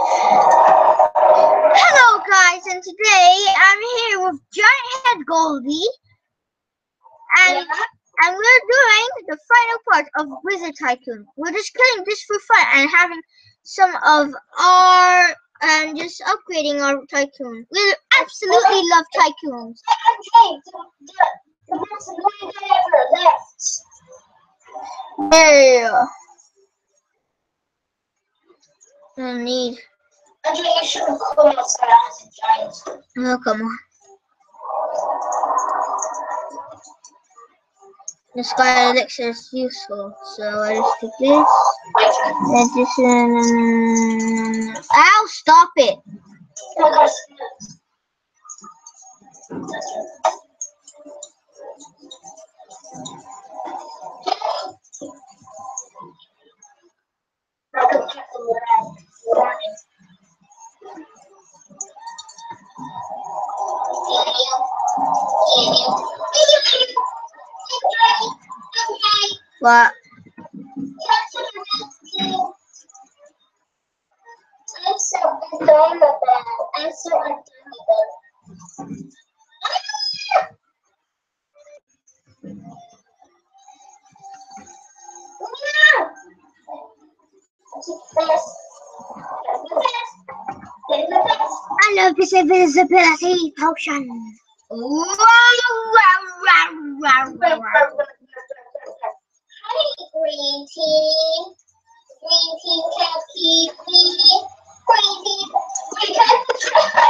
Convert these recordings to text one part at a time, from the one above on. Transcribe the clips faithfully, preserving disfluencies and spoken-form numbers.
Hello guys, and today I'm here with Giant Head Goldie, and yeah. and we're doing the final part of Wizard Tycoon. We're just killing this for fun and having some of our and just upgrading our Tycoon. We absolutely love Tycoons. Okay, the, the, the most annoying guy ever left. Yeah. No need. Andre, you should have come outside as a giant. Oh, come on. The sky elixir is useful, so I just take this. Addition. Ow, stop it! Oh, gosh. What? I'm so done with that. I'm so done with that. I love this invisibility potion. Wow, wow, wow, wow, wow. Hi, green team. Green team can't keep me. Green team, we can't try.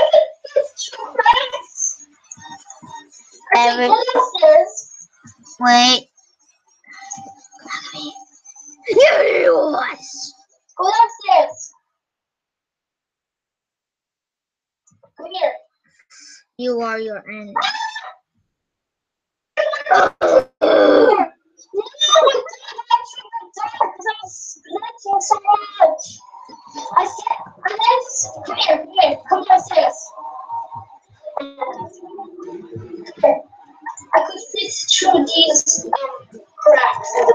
Every Upstairs. wait. Yes. Go downstairs. Come here. You are your enemy. No, I'm so much. I said, I'm just, come here, come here, come downstairs. Here. I could fit through these um, cracks in the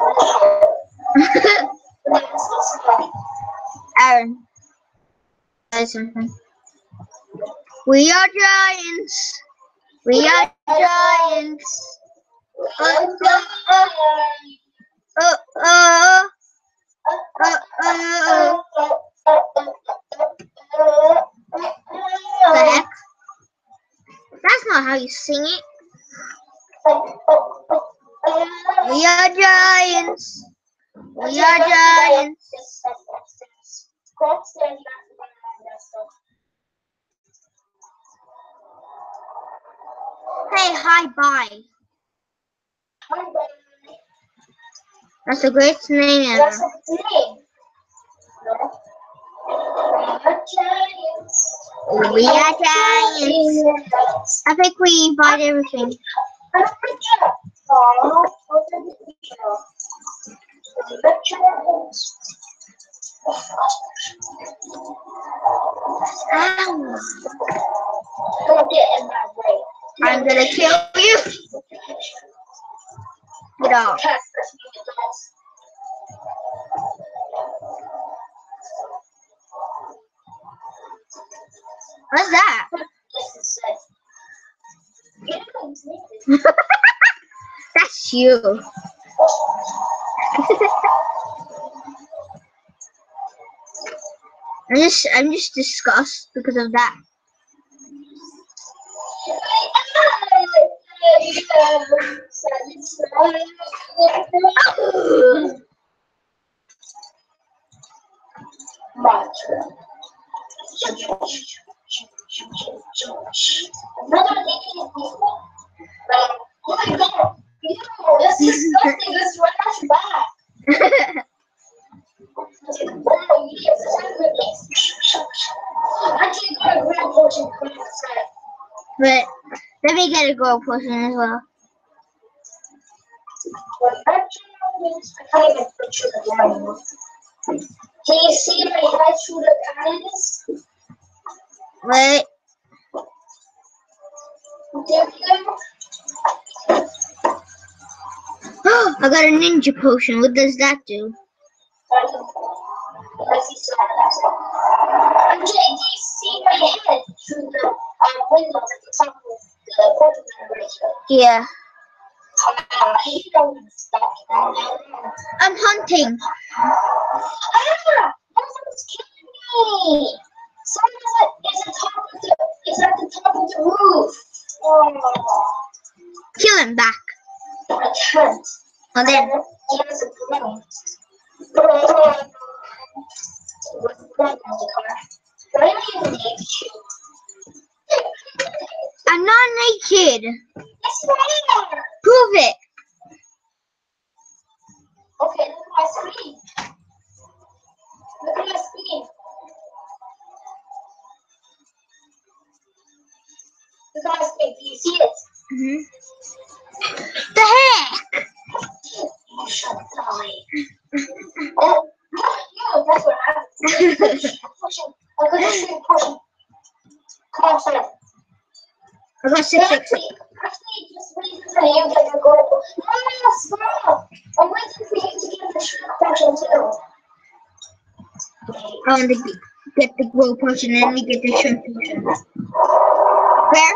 wall. Aaron, say something. We are giants. We are giants. Uh, uh, uh, uh, uh, uh, uh, the heck? That's not how you sing it. We are giants. We are giants. Hey, hi, bye. That's the greatest name ever. That's a name. No. We are giants. We are giants. I think we invite everything. Ow. Don't get in my way. I'm gonna kill you. Get off. What's that? That's you. I'm just, I'm just disgusted because of that. Another thing is, oh my god, you know, this is disgusting, this is right at your back. I can't go to Grand Potion quick outside. But let me get a gold potion as well. I can't even put you the ground. Can you see my head through the eyes? Wait. There we go. I got a ninja potion. What does that do? I'm just Yeah. Uh, he don't stop. I'm hunting. Ah! Someone's killing me! Someone is at, is at, top of the, is at the top of the roof. Oh. Kill him back. I can't. And then. He has a broom. What's the broom in the car? Why am I even naked? I'm not naked. Yes, you are. Prove it. Okay, look at my screen. Look at my screen. Look at my screen. Do you see it? Mm-hmm. The heck? You shall die. Oh, yeah, that's what happens. Push him. Push him. I'm going to shoot him. Push him. Come on, son. I got six six. Actually, actually, just waiting for you to get the goal. No, no, stop. I'm waiting for you to get the shot potion too. I want to get the glow potion and we get the shrimp potion. Where?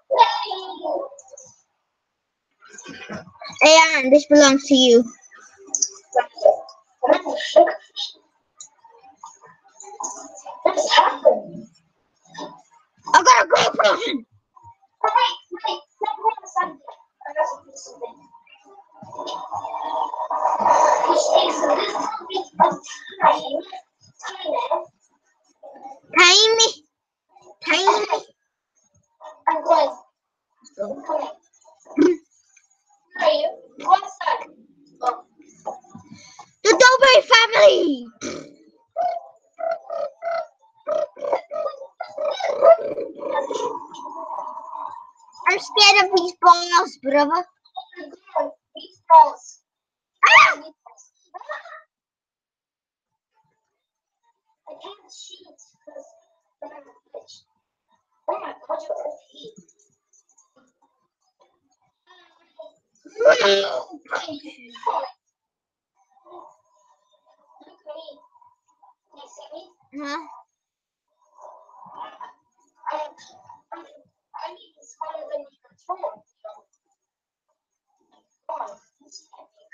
Hey, Aaron, this belongs to you. What is happening? I got a glow potion. Oh, wait, wait, let me have something. I got to do something. Which takes a little bit of time. Time. Tiny. Tiny. I'm going. I'm coming. Where are you? Go outside. Oh. The Dobry family. I'm scared of these balls, brother. Oh my god, meatballs. Ah! Meatballs. I can't shoot because I'm a bitch. Oh my god, you're O P. Look at me. Can you see me? Huh? I'm, I'm, I'm even smaller than your phone. Come on, it's epic.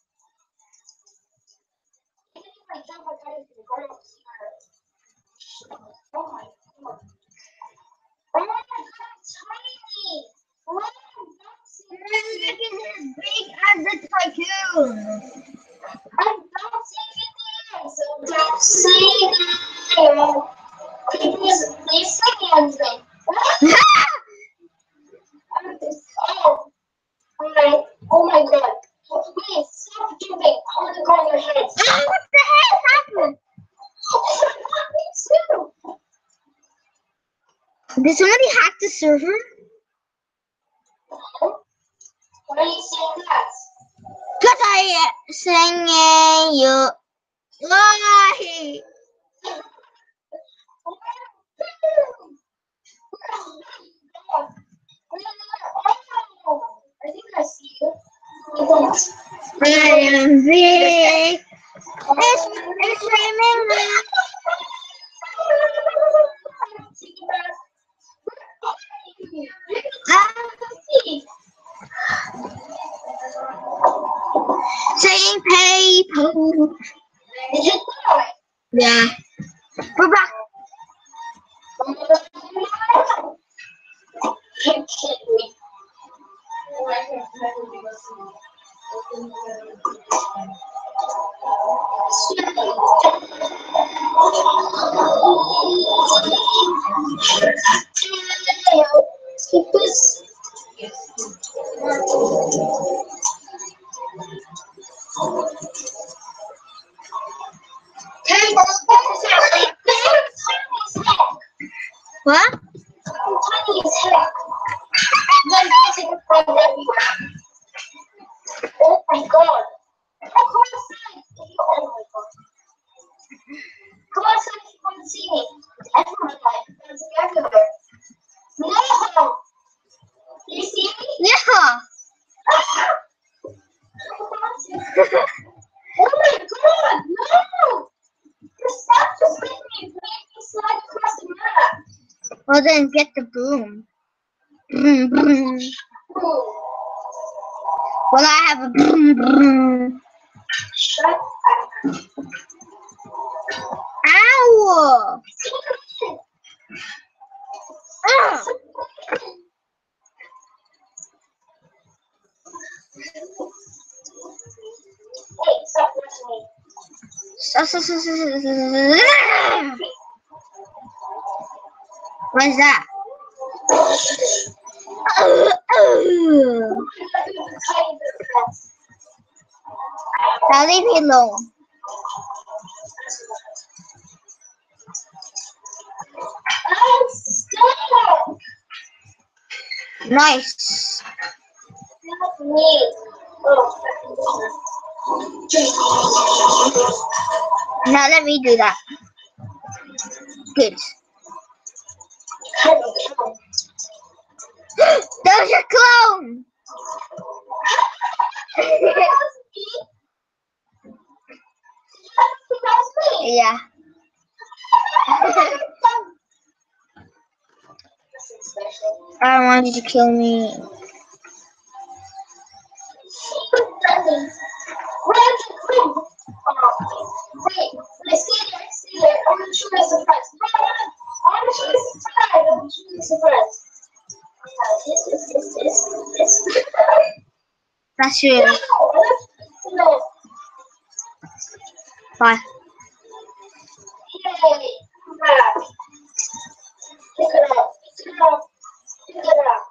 Even if I jump, I can't even go up here. Oh my god. Oh my god, it's tiny! Why am I bouncing? Look at as big as the Tycoon. I'm bouncing in the air, so don't say that! Please, please say anything. I'm just, oh, alright. Oh my god. Please, stop jumping. I want to go on your head. Oh, what the heck happened? Me too. Did somebody hack the server? Why are you saying that? Because I uh, sang uh, you. Why? I think I see you. I don't. I am big. It's, it's raining now. Saying paper. Yeah. We're back. You're kidding me. Keep this. What? Tiny as heck. Then take a frog everywhere. Oh my god. Oh, come outside. Oh my god. Come outside if you want to see me. Everyone like dancing everywhere. No! You see me? Yeah. Oh my god, no! Your stop just hit me. Make me slide across the map. Well, then get the broom. Broom, broom. Oh. Well, I have a brum, brum. Shut up. Ow! Ugh. Hey, stop rushing me. So, so, so, so, so, so, so, so. What is that? Uh, uh. Now leave me alone. I'm stuck. Nice. Not me. Oh. Now let me do that. Good. There's your clone. Yeah. I don't want you to kill me. Where's the queen? Wait, wait, stay there, stay there. I'm gonna show you a surprise. I'm gonna show you a surprise. I'm gonna show you a surprise. This, this, this, this, this. That's you. No, no. Bye. Yay! Back. Pick it up. Pick it up. Pick it up.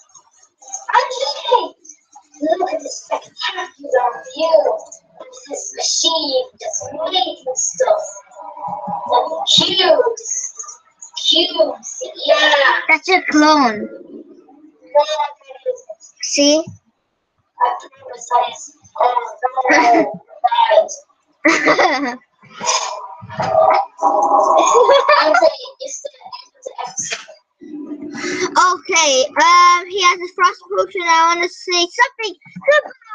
Okay. Look at this spectacular view of this machine just making stuff. The cubes. Cubes. Yeah. That's your clone. No, that is. See? I promise I is. Oh, no. Right. I'm saying it's the end of the episode. Okay, um, he has a frost potion. I want to say something. Goodbye.